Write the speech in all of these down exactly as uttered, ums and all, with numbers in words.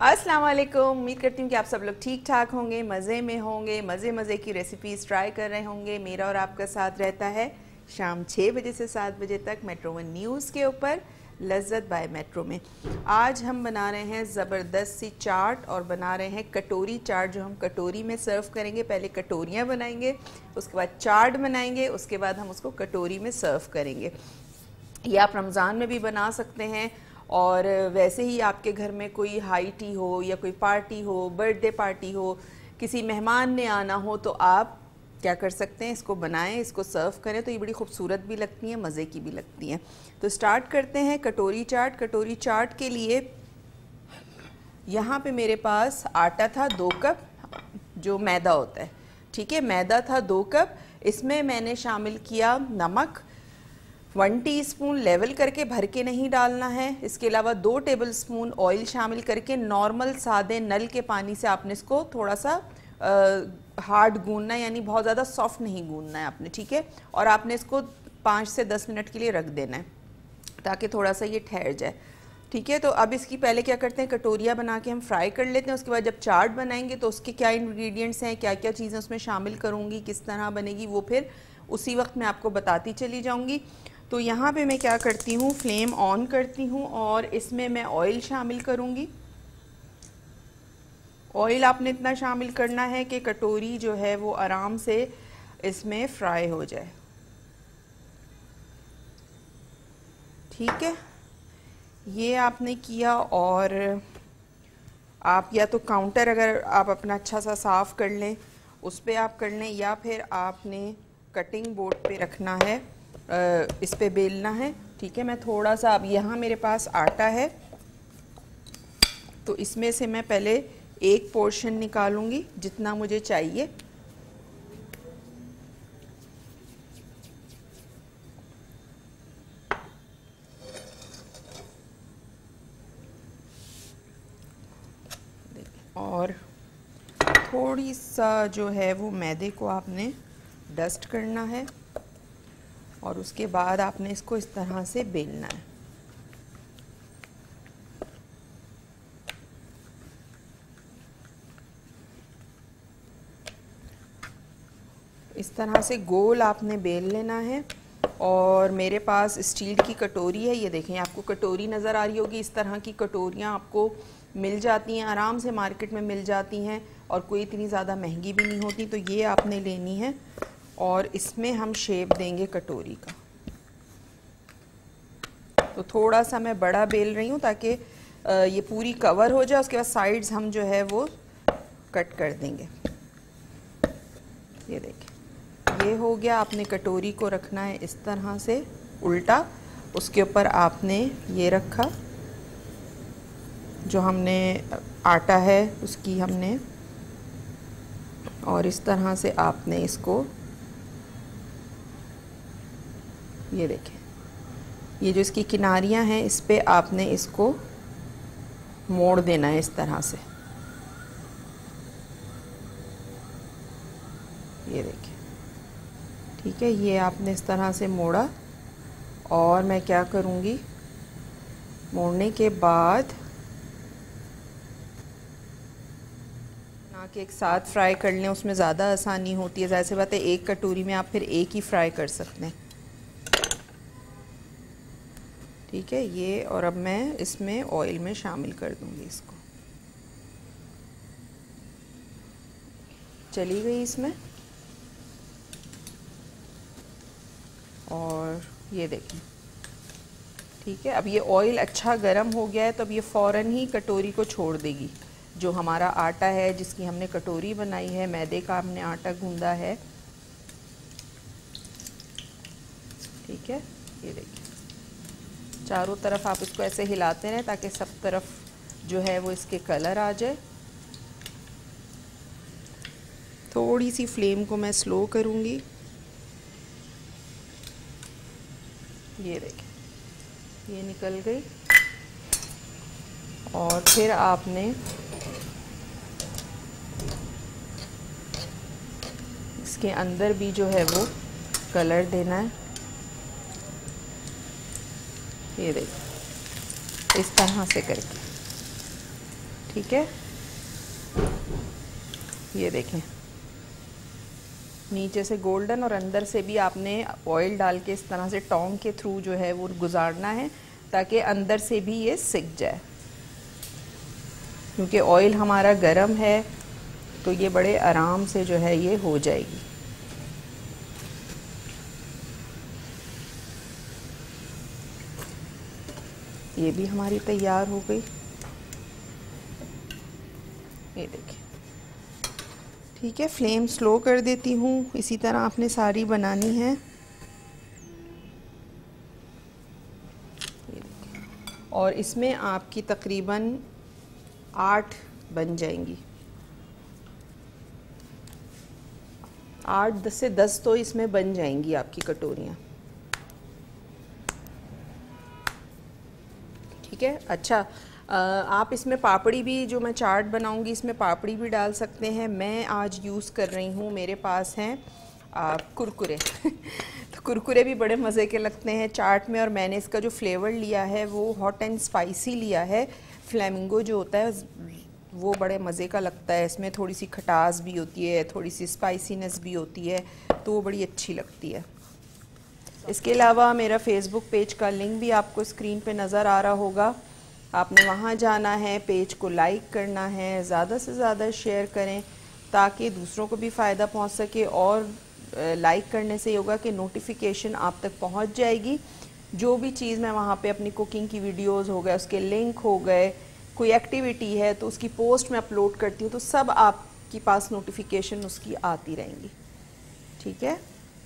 अस्सलाम वालेकुम। उम्मीद करती हूँ कि आप सब लोग ठीक ठाक होंगे, मज़े में होंगे, मज़े मज़े की रेसिपीज़ ट्राई कर रहे होंगे। मेरा और आपका साथ रहता है शाम छः बजे से सात बजे तक मेट्रो वन न्यूज़ के ऊपर लज्जत बाय मेट्रो में। आज हम बना रहे हैं ज़बरदस्त सी चाट और बना रहे हैं कटोरी चाट, जो हम कटोरी में सर्व करेंगे। पहले कटोरियाँ बनाएंगे, उसके बाद चाट बनाएंगे, उसके बाद हम उसको कटोरी में सर्व करेंगे। ये आप रमज़ान में भी बना सकते हैं, और वैसे ही आपके घर में कोई हाई टी हो या कोई पार्टी हो, बर्थडे पार्टी हो, किसी मेहमान ने आना हो, तो आप क्या कर सकते हैं, इसको बनाएं, इसको सर्व करें, तो ये बड़ी खूबसूरत भी लगती हैं, मज़े की भी लगती हैं। तो स्टार्ट करते हैं कटोरी चाट। कटोरी चाट के लिए यहाँ पे मेरे पास आटा था दो कप, जो मैदा होता है, ठीक है, मैदा था दो कप। इसमें मैंने शामिल किया नमक, वन टीस्पून लेवल करके भर के नहीं डालना है। इसके अलावा दो टेबलस्पून ऑयल शामिल करके नॉर्मल सादे नल के पानी से आपने इसको थोड़ा सा हार्ड गूंदना है, यानी बहुत ज़्यादा सॉफ्ट नहीं गूंदना है आपने, ठीक है। और आपने इसको पाँच से दस मिनट के लिए रख देना है ताकि थोड़ा सा ये ठहर जाए, ठीक है। तो अब इसकी पहले क्या करते हैं, कटोरियाँ बना के हम फ्राई कर लेते हैं। उसके बाद जब चाट बनाएंगे तो उसके क्या इंग्रेडिएंट्स हैं, क्या क्या चीज़ें उसमें शामिल करूँगी, किस तरह बनेगी, वो फिर उसी वक्त मैं आपको बताती चली जाऊँगी। तो यहाँ पे मैं क्या करती हूँ, फ्लेम ऑन करती हूँ और इसमें मैं ऑयल शामिल करूँगी। ऑयल आपने इतना शामिल करना है कि कटोरी जो है वो आराम से इसमें फ्राई हो जाए, ठीक है। ये आपने किया, और आप या तो काउंटर अगर आप अपना अच्छा सा साफ़ कर लें उस पर आप कर लें, या फिर आपने कटिंग बोर्ड पे रखना है, इस पे बेलना है, ठीक है। मैं थोड़ा सा, अब यहाँ मेरे पास आटा है तो इसमें से मैं पहले एक पोर्शन निकालूंगी जितना मुझे चाहिए। और थोड़ी सा जो है वो मैदे को आपने डस्ट करना है, और उसके बाद आपने इसको इस तरह से बेलना है। इस तरह से गोल आपने बेल लेना है। और मेरे पास स्टील की कटोरी है, ये देखें, आपको कटोरी नज़र आ रही होगी। इस तरह की कटोरियाँ आपको मिल जाती हैं, आराम से मार्केट में मिल जाती हैं, और कोई इतनी ज़्यादा महंगी भी नहीं होती। तो ये आपने लेनी है, और इसमें हम शेप देंगे कटोरी का। तो थोड़ा सा मैं बड़ा बेल रही हूँ ताकि ये पूरी कवर हो जाए। उसके बाद साइड्स हम जो है वो कट कर देंगे। ये देखिए, ये हो गया। आपने कटोरी को रखना है इस तरह से उल्टा, उसके ऊपर आपने ये रखा, जो हमने आटा है उसकी हमने, और इस तरह से आपने इसको, ये देखें, ये जो इसकी किनारियां हैं इस पे आपने इसको मोड़ देना है इस तरह से। ये देखिए, ठीक है, ये आपने इस तरह से मोड़ा। और मैं क्या करूँगी, मोड़ने के बाद ना कि एक साथ फ्राई कर लें, उसमें ज़्यादा आसानी होती है। ज़ाहिर सी बात है, एक कटोरी में आप फिर एक ही फ्राई कर सकते हैं, ठीक है। ये, और अब मैं इसमें ऑयल में शामिल कर दूंगी इसको। चली गई इसमें, और ये देखें, ठीक है। अब ये ऑयल अच्छा गर्म हो गया है, तो अब ये फ़ौरन ही कटोरी को छोड़ देगी। जो हमारा आटा है जिसकी हमने कटोरी बनाई है, मैदे का हमने आटा गूंदा है, ठीक है। ये देखिए, चारों तरफ आप इसको ऐसे हिलाते रहें ताकि सब तरफ जो है वो इसके कलर आ जाए। थोड़ी सी फ्लेम को मैं स्लो करूँगी। ये देखिए, ये निकल गई। और फिर आपने इसके अंदर भी जो है वो कलर देना है। ये देखिए, इस तरह से करके, ठीक है, ये देखें नीचे से गोल्डन और अंदर से भी आपने ऑयल डाल के इस तरह से टोंग के थ्रू जो है वो गुजारना है ताकि अंदर से भी ये सिक जाए। क्योंकि ऑयल हमारा गर्म है तो ये बड़े आराम से जो है ये हो जाएगी। ये भी हमारी तैयार हो गई, ये देखिए। ठीक है, फ्लेम स्लो कर देती हूँ। इसी तरह आपने सारी बनानी है। और इसमें आपकी तकरीबन आठ बन जाएंगी, आठ दस से दस तो इसमें बन जाएंगी आपकी कटोरियाँ। ठीक है, अच्छा आप इसमें पापड़ी भी, जो मैं चाट बनाऊंगी इसमें पापड़ी भी डाल सकते हैं। मैं आज यूज़ कर रही हूँ, मेरे पास हैं कुरकुरे तो कुरकुरे भी बड़े मज़े के लगते हैं चाट में। और मैंने इसका जो फ्लेवर लिया है वो हॉट एंड स्पाइसी लिया है। फ्लेमिंगो जो होता है वो बड़े मज़े का लगता है। इसमें थोड़ी सी खटास भी होती है, थोड़ी सी स्पाइसीनेस भी होती है, तो वो बड़ी अच्छी लगती है। इसके अलावा मेरा फेसबुक पेज का लिंक भी आपको स्क्रीन पे नज़र आ रहा होगा। आपने वहाँ जाना है, पेज को लाइक करना है, ज़्यादा से ज़्यादा शेयर करें ताकि दूसरों को भी फ़ायदा पहुँच सके। और लाइक करने से होगा कि नोटिफिकेशन आप तक पहुँच जाएगी। जो भी चीज़ मैं वहाँ पे अपनी कुकिंग की वीडियोस हो गए, उसके लिंक हो गए, कोई एक्टिविटी है तो उसकी पोस्ट मैं अपलोड करती हूँ तो सब आपके पास नोटिफिकेशन उसकी आती रहेंगी। ठीक है,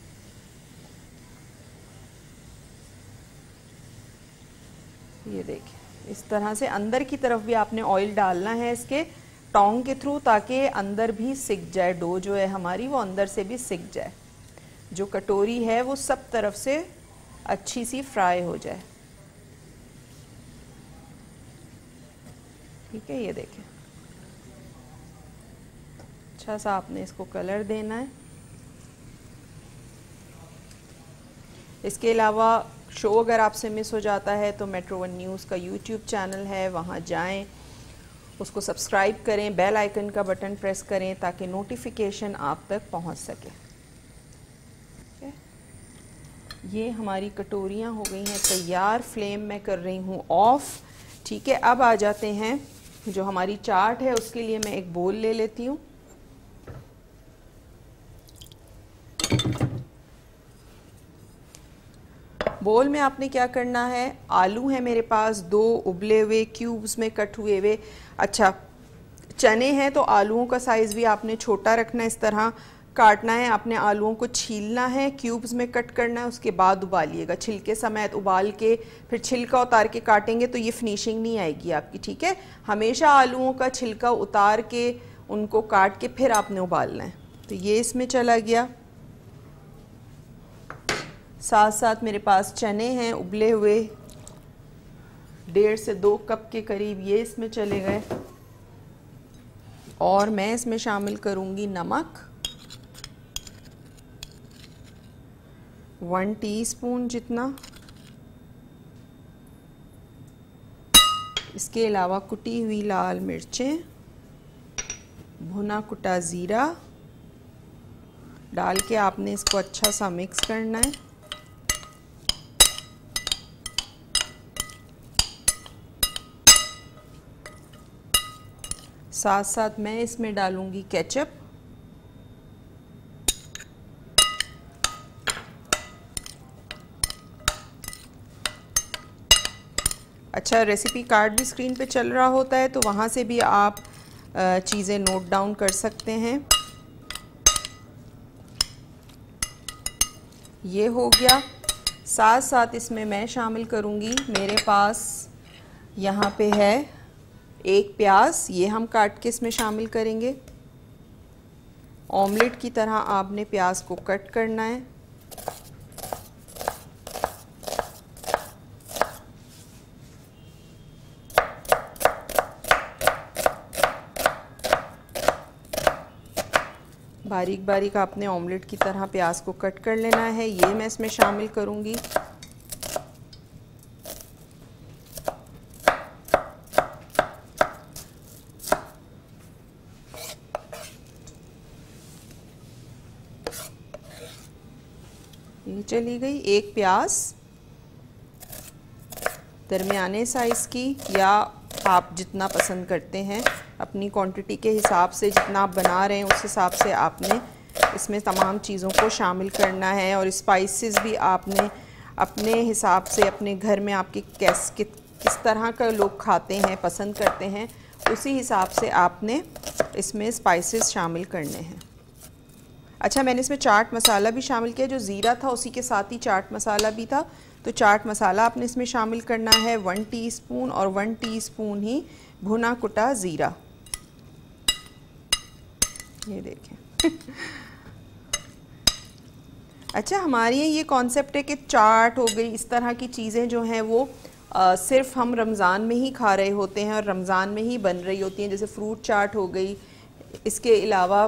ये देखिए इस तरह से अंदर की तरफ भी आपने ऑयल डालना है इसके टोंग के थ्रू ताकि अंदर भी सिक जाए। डो जो है हमारी वो अंदर से भी सिक जाए, जो कटोरी है वो सब तरफ से अच्छी सी फ्राई हो जाए। ठीक है, ये देखें अच्छा सा आपने इसको कलर देना है। इसके अलावा शो अगर आपसे मिस हो जाता है तो मेट्रो वन न्यूज़ का यूट्यूब चैनल है, वहाँ जाएं, उसको सब्सक्राइब करें, बेल आइकन का बटन प्रेस करें ताकि नोटिफिकेशन आप तक पहुँच सके। ये हमारी कटोरियाँ हो गई हैं तैयार। फ्लेम मैं कर रही हूँ ऑफ। ठीक है, अब आ जाते हैं जो हमारी चाट है उसके लिए मैं एक बोल ले लेती हूँ। बोल में आपने क्या करना है, आलू है मेरे पास दो उबले हुए क्यूब्स में कट हुए हुए। अच्छा, चने हैं तो आलूओं का साइज़ भी आपने छोटा रखना है, इस तरह काटना है। आपने आलूओं को छीलना है, क्यूब्स में कट करना है, उसके बाद उबालिएगा। छिलके समेत उबाल के फिर छिलका उतार के काटेंगे तो ये फिनिशिंग नहीं आएगी आपकी। ठीक है, हमेशा आलूओं का छिलका उतार के उनको काट के फिर आपने उबालना है। तो ये इसमें चला गया। साथ साथ मेरे पास चने हैं उबले हुए, डेढ़ से दो कप के करीब, ये इसमें चले गए। और मैं इसमें शामिल करूंगी नमक, वन टीस्पून जितना। इसके अलावा कुटी हुई लाल मिर्चें, भुना कुटा ज़ीरा डाल के आपने इसको अच्छा सा मिक्स करना है। साथ साथ मैं इसमें डालूंगी केचप। अच्छा, रेसिपी कार्ड भी स्क्रीन पे चल रहा होता है तो वहाँ से भी आप चीज़ें नोट डाउन कर सकते हैं। ये हो गया। साथ साथ इसमें मैं शामिल करूँगी, मेरे पास यहाँ पे है एक प्याज, ये हम काट के इसमें शामिल करेंगे। ऑमलेट की तरह आपने प्याज को कट करना है। बारीक बारीक आपने ऑमलेट की तरह प्याज को कट कर लेना है। ये मैं इसमें शामिल करूँगी। ये चली गई। एक प्याज दरमियाने साइज़ की, या आप जितना पसंद करते हैं अपनी क्वांटिटी के हिसाब से, जितना आप बना रहे हैं उस हिसाब से आपने इसमें तमाम चीज़ों को शामिल करना है। और स्पाइसेस भी आपने अपने हिसाब से, अपने घर में आपके कैस कि, किस तरह का लोग खाते हैं, पसंद करते हैं, उसी हिसाब से आपने इसमें स्पाइसेस शामिल करने हैं। अच्छा, मैंने इसमें चाट मसाला भी शामिल किया, जो ज़ीरा था उसी के साथ ही चाट मसाला भी था। तो चाट मसाला आपने इसमें शामिल करना है वन टीस्पून, और वन टीस्पून ही भुना कुटा ज़ीरा। ये देखें। अच्छा, हमारे यहाँ ये कॉन्सेप्ट है कि चाट हो गई, इस तरह की चीज़ें जो हैं वो आ, सिर्फ हम रमज़ान में ही खा रहे होते हैं और रमज़ान में ही बन रही होती हैं। जैसे फ्रूट चाट हो गई, इसके अलावा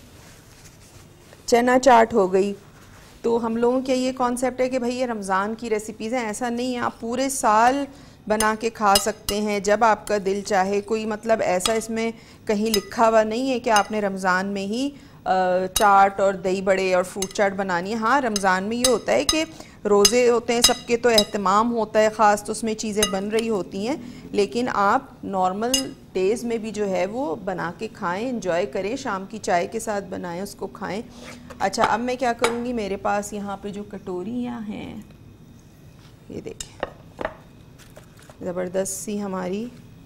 चना चाट हो गई। तो हम लोगों के ये कॉन्सेप्ट है कि भाई ये रमज़ान की रेसिपीज़ हैं। ऐसा नहीं है, आप पूरे साल बना के खा सकते हैं जब आपका दिल चाहे। कोई मतलब ऐसा इसमें कहीं लिखा हुआ नहीं है कि आपने रमज़ान में ही चाट और दही बड़े और फ्रूट चाट बनानी है। हाँ, रमज़ान में ये होता है कि रोज़े होते हैं सबके, तो एहतमाम होता है ख़ास, तो उसमें चीज़ें बन रही होती हैं। लेकिन आप नॉर्मल डेज़ में भी जो है वो बना के खाएं, एंजॉय करें, शाम की चाय के साथ बनाएं, उसको खाएं। अच्छा, अब मैं क्या करूँगी, मेरे पास यहाँ पे जो कटोरियाँ हैं, ये देखें, ज़बरदस्त सी हमारी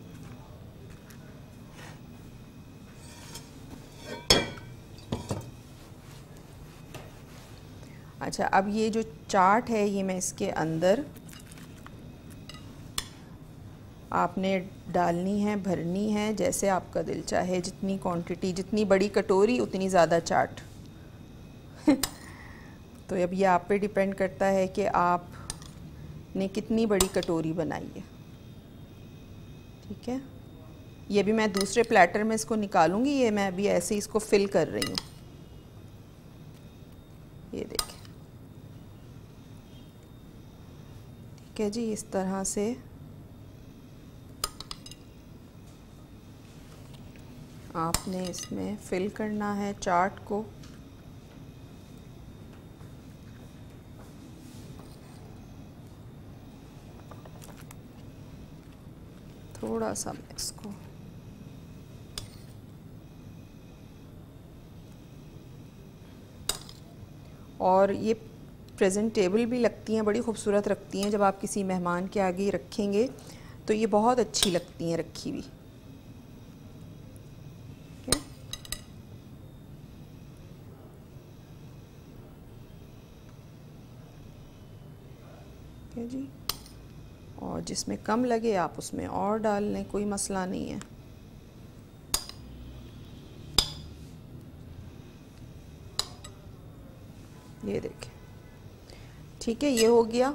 अच्छा, अब ये जो चाट है ये मैं इसके अंदर आपने डालनी है, भरनी है, जैसे आपका दिल चाहे, जितनी क्वांटिटी, जितनी बड़ी कटोरी उतनी ज़्यादा चाट। तो अब ये आप पे डिपेंड करता है कि आपने कितनी बड़ी कटोरी बनाई है। ठीक है, ये भी मैं दूसरे प्लेटर में इसको निकालूंगी। ये मैं अभी ऐसे ही इसको फिल कर रही हूँ। ये देखें, ठीक है जी, इस तरह से आपने इसमें फिल करना है चाट को। थोड़ा सा मैं इसको और ये प्रेजेंटेबल भी लगती हैं, बड़ी खूबसूरत लगती हैं। जब आप किसी मेहमान के आगे रखेंगे तो ये बहुत अच्छी लगती हैं रखी हुई। ठीक है जी, और जिसमें कम लगे आप उसमें और डाल लें, कोई मसला नहीं है। ये देखें, ठीक है, ये हो गया।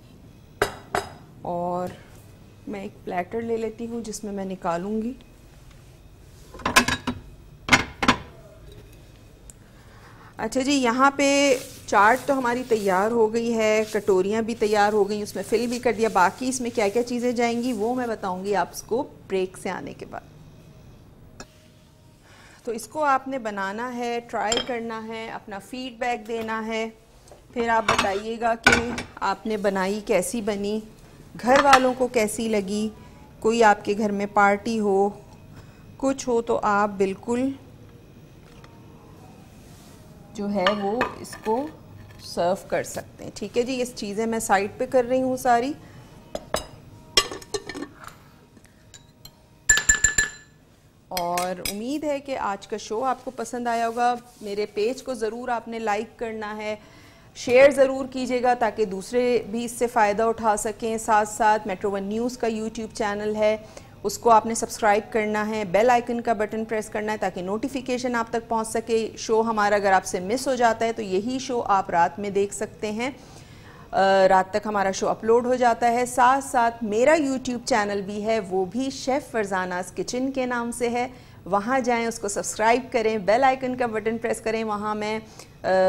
और मैं एक प्लेटर ले लेती हूँ जिसमें मैं निकालूंगी। अच्छा जी, यहाँ पे चाट तो हमारी तैयार हो गई है, कटोरियाँ भी तैयार हो गई, उसमें फिल भी कर दिया। बाकी इसमें क्या क्या चीज़ें जाएंगी वो मैं बताऊंगी आपको ब्रेक से आने के बाद। तो इसको आपने बनाना है, ट्राई करना है, अपना फीडबैक देना है, फिर आप बताइएगा कि आपने बनाई कैसी बनी, घर वालों को कैसी लगी। कोई आपके घर में पार्टी हो, कुछ हो, तो आप बिल्कुल जो है वो इसको सर्व कर सकते हैं। ठीक है जी, ये चीज़ें मैं साइड पे कर रही हूँ सारी। और उम्मीद है कि आज का शो आपको पसंद आया होगा। मेरे पेज को ज़रूर आपने लाइक करना है, शेयर ज़रूर कीजिएगा ताकि दूसरे भी इससे फ़ायदा उठा सकें। साथ साथ मेट्रो वन न्यूज़ का यूट्यूब चैनल है, उसको आपने सब्सक्राइब करना है, बेल आइकन का बटन प्रेस करना है ताकि नोटिफिकेशन आप तक पहुंच सके। शो हमारा अगर आपसे मिस हो जाता है तो यही शो आप रात में देख सकते हैं, रात तक हमारा शो अपलोड हो जाता है। साथ साथ मेरा यूट्यूब चैनल भी है, वो भी शेफ़ फरजानास किचन के नाम से है। वहाँ जाएं, उसको सब्सक्राइब करें, बेल आइकन का बटन प्रेस करें। वहाँ मैं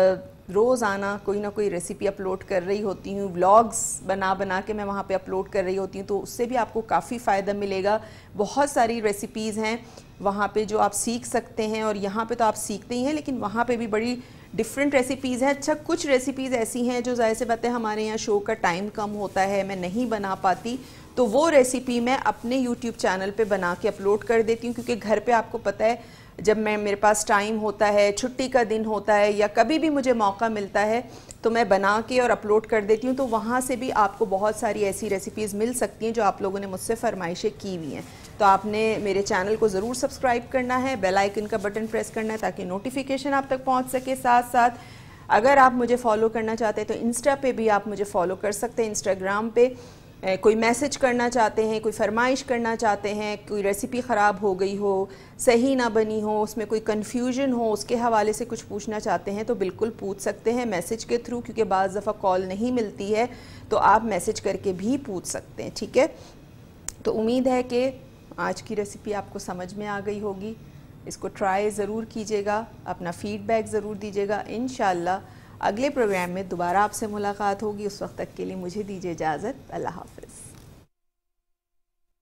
रोज़ाना कोई ना कोई रेसिपी अपलोड कर रही होती हूँ, व्लॉग्स बना बना के मैं वहाँ पे अपलोड कर रही होती हूँ, तो उससे भी आपको काफ़ी फ़ायदा मिलेगा। बहुत सारी रेसिपीज़ हैं वहाँ पे जो आप सीख सकते हैं, और यहाँ पे तो आप सीखते ही हैं, लेकिन वहाँ पे भी बड़ी डिफरेंट रेसिपीज़ हैं। अच्छा, कुछ रेसिपीज़ ऐसी हैं जो ज़ाहिर सी बात है हमारे यहाँ शो का टाइम कम होता है, मैं नहीं बना पाती, तो वो रेसिपी मैं अपने यूट्यूब चैनल पे बना के अपलोड कर देती हूँ, क्योंकि घर पे आपको पता है जब मैं मेरे पास टाइम होता है, छुट्टी का दिन होता है, या कभी भी मुझे मौका मिलता है तो मैं बना के और अपलोड कर देती हूँ। तो वहाँ से भी आपको बहुत सारी ऐसी रेसिपीज़ मिल सकती हैं जो आप लोगों ने मुझसे फरमाइशें की हुई हैं। तो आपने मेरे चैनल को ज़रूर सब्सक्राइब करना है, बेल आइकन का बटन प्रेस करना है ताकि नोटिफिकेशन आप तक पहुँच सके। साथ साथ अगर आप मुझे फॉलो करना चाहते हैं तो इंस्टा पे भी आप मुझे फॉलो कर सकते हैं। इंस्टाग्राम पे कोई मैसेज करना चाहते हैं, कोई फरमाइश करना चाहते हैं, कोई रेसिपी ख़राब हो गई हो, सही ना बनी हो, उसमें कोई कन्फ्यूजन हो, उसके हवाले से कुछ पूछना चाहते हैं तो बिल्कुल पूछ सकते हैं मैसेज के थ्रू, क्योंकि बाज़ दफ़ा कॉल नहीं मिलती है, तो आप मैसेज करके भी पूछ सकते हैं। ठीक है, तो उम्मीद है कि आज की रेसिपी आपको समझ में आ गई होगी। इसको ट्राई ज़रूर कीजिएगा, अपना फ़ीडबैक ज़रूर दीजिएगा। इंशाअल्लाह अगले प्रोग्राम में दोबारा आपसे मुलाकात होगी। उस वक्त तक के लिए मुझे दीजिए इजाज़त। अल्लाह हाफ़िज़।